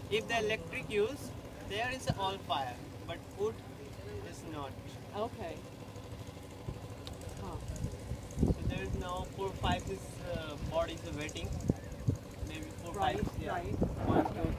If the electric use, there is all fire, but wood is not. Okay. Huh. So there is now 4 5 bodies waiting. Maybe 4 Right, 5. Yeah. right. 1 2